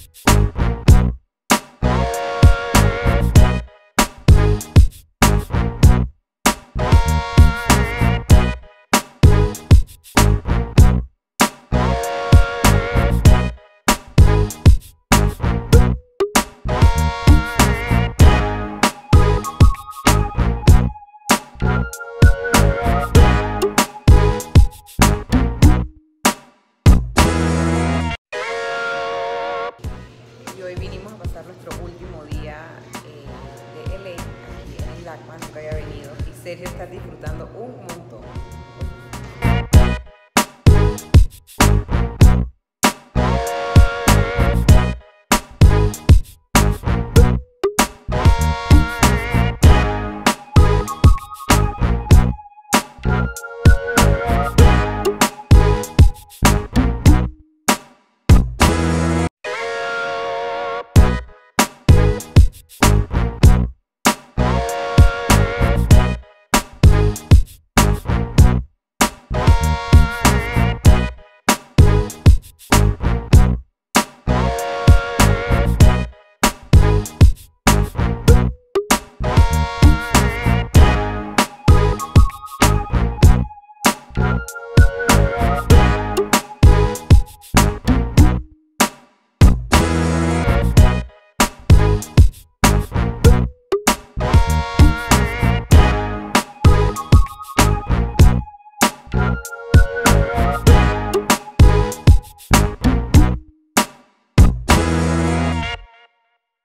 Hoy vinimos a pasar nuestro último día de LA aquí en el LACMA, nunca había venido y Sergio está disfrutando un montón.